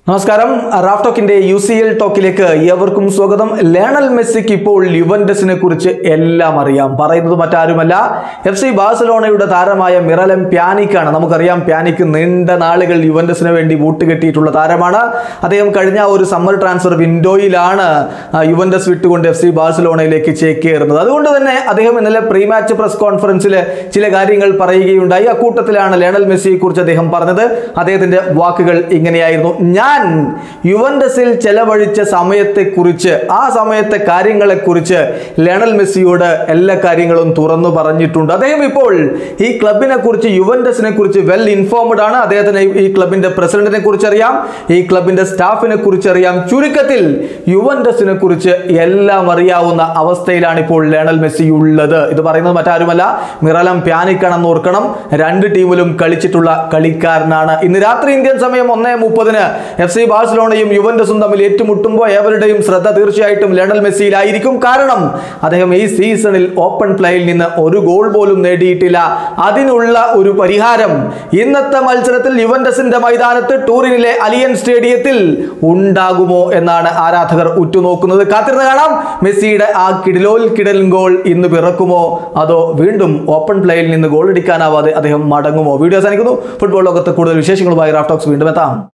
നമസ്കാരം. Raf ടോക്കിന്റെ UCL ടോക്കിലേക്ക് ഏവർക്കും സ്വാഗതം. ലയണൽ മെസ്സിക്ക് ഇപ്പോൾ യുവന്റസിനെ കുറിച്ച് എല്ലാം അറിയാം. പറയുന്നത് മറ്റാരുമല്ല, FC ബാഴ്സലോണയുടെ താരമായ മിറലം പ്യാനിക്കാണ്. നമുക്കറിയാം, പ്യാനിക്ക് നീണ്ട നാളുകൾ യുവന്റസിന് വേണ്ടി കൂട്ടുകെട്ടിയിട്ടുള്ള താരമാണ്. അദ്ദേഹം കഴിഞ്ഞ ഒരു സമ്മർ ട്രാൻസ്ഫർ വിൻഡോയിലാണ് യുവന്റസ് വിട്ടുകൊണ്ട് FC ബാഴ്സലോണയിലേക്ക് ചേക്കേറുന്നത്. അതുകൊണ്ട് തന്നെ അദ്ദേഹം ഇന്നലെ പ്രീ മാച്ച് പ്രസ് കോൺഫറൻസിൽ ചില കാര്യങ്ങൾ പറയുകയുണ്ടായി. അക്കൂട്ടത്തിലാണ് ലയണൽ മെസ്സിയെ കുറിച്ച് അദ്ദേഹം പറഞ്ഞത്. അദ്ദേഹത്തിന്റെ വാക്കുകൾ ഇങ്ങനെയായിരുന്നു: ഞാൻ യുവന്റസിൽ ചെലവഴിച്ച സമയത്തെക്കുറിച്ച്, ആ സമയത്തെ കാര്യങ്ങളെക്കുറിച്ച് ലയണൽ മെസ്സിയോട് എല്ലാ കാര്യങ്ങളും തുറന്നു പറഞ്ഞിട്ടുണ്ട്. അദ്ദേഹം ഇപ്പോൾ ഈ ക്ലബിനെ കുറിച്ച്, യുവന്റസിനെ കുറിച്ച് വെൽ ഇൻഫോംഡ് ആണ്. അദ്ദേഹത്തിന് ഈ ക്ലബിന്റെ പ്രസിഡന്റിനെ കുറിച്ച് അറിയാം, ഈ ക്ലബിന്റെ സ്റ്റാഫിനെ കുറിച്ച് അറിയാം. ചുരുക്കത്തിൽ യുവന്റസിനെ കുറിച്ച് എല്ലാം അറിയാവുന്ന അവസ്ഥയിലാണ് ഇപ്പോൾ ലയണൽ മെസ്സി ഉള്ളത്. ഇത് പറയുന്നത് മറ്റാരുമല്ല, മിറലം പ്യാനിക്കാണെന്ന് ഓർക്കണം. രണ്ട് ടീമിലും കളിച്ചിട്ടുള്ള കളിക്കാരനാണ്. ഇന്ന് രാത്രി ഇന്ത്യൻ സമയം 1:30 FC ബാഴ്സലോണയും യുവന്റസും തമ്മിൽ ഏറ്റുമുട്ടുമ്പോൾ ഏവരുടെയും ശ്രദ്ധ തീർച്ചയായിട്ടും ലയണൽ മെസ്സിയിലായിരിക്കും. കാരണം അദ്ദേഹം ഈ സീസണിൽ ഓപ്പൺ പ്ലേയിൽ നിന്ന് ഒരു ഗോൾ പോലും നേടിയിട്ടില്ല. അതിനുള്ള ഒരു പരിഹാരം ഇന്നത്തെ മത്സരത്തിൽ യുവന്റസിന്റെ മൈതാനത്ത് ടൂറിനിലെ അലിയൻസ് സ്റ്റേഡിയത്തിൽ ഉണ്ടാകുമോ എന്നാണ് ആരാധകർ ഉറ്റുനോക്കുന്നത്. കാത്തിരുന്ന് കാണാം. മെസ്സിയുടെ ആ കിടലൻ ഗോൾ ഇന്ന് പിറക്കുമോ, അതോ വീണ്ടും ഓപ്പൺ പ്ലേയിൽ നിന്ന് ഗോൾ അടിക്കാനാവാതെ അദ്ദേഹം മടങ്ങുമോ? വീഡിയോ അവസാനിക്കുന്നു. ഫുട്ബോൾ ലോകത്ത് കൂടുതൽ വിശേഷങ്ങളുമായി റാഫ് ടോക്സ് വീണ്ടും എത്താം.